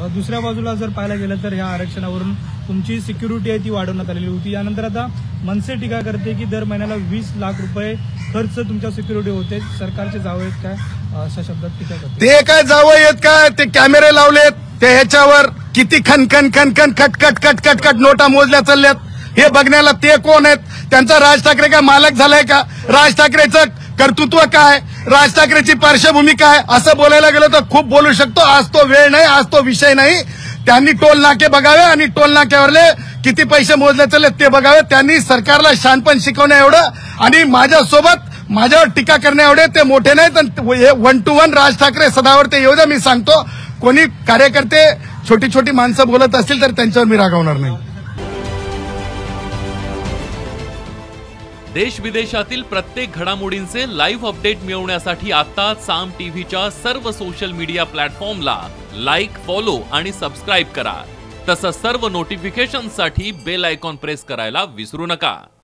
दुसऱ्या बाजूला जर पाहायला गेलं तर ह्या आरक्षणावरून तुमची सिक्युरिटी आहे ती वाढवण्यात आलेली होती। यानंतर आता मनसे टीका करते की दर महिन्याला 20 लाख रुपये खर्च तुमच्या सिक्युरिटी होते, सरकारचे जावं आहेत काय, अशा शब्दात टीका करते। ते काय जावं येत काय, ते कॅमेरे लावलेत, ते ह्याच्यावर किती खनखन खनखन खटखट खटखट खट नोटा मोजल्या चालल्यात, हे बघण्याला ते कोण आहेत? त्यांचा राज ठाकरे काय मालक झालाय का? राज ठाकरेचं कर्तृत्व काय, राज ठाकरेची पार्श्वभूमी काय, असं बोलायला गेलं तर खूप बोलू शकतो। आज तो वेळ नाही, आज तो विषय नाही। त्यांनी टोल नाके बघावे आणि टोल नाक्यावरले किती पैसे मोजले चालले ते बघावे। त्यांनी सरकारला शहाणपण शिकवण्या एवढं आणि माझ्यावर टीका करण्या एवढे ते मोठे नाहीत। 1 to 1 राज ठाकरे सदावर ते येऊ द्या। मी सांगतो, कोणी कार्यकर्ते छोटी छोटी माणसं बोलत असतील तर त्यांच्यावर मी रागवणार नाही। देश विदेशातील प्रत्येक घडामोडींचे लाईव्ह अपडेट मिळवण्यासाठी आता साम टीव्हीच्या सर्व सोशल मीडिया प्लॅटफॉर्मला लाईक, फॉलो आणि सबस्क्राईब करा। तसंच सर्व नोटिफिकेशनसाठी बेल आयकॉन प्रेस करायला विसरू नका।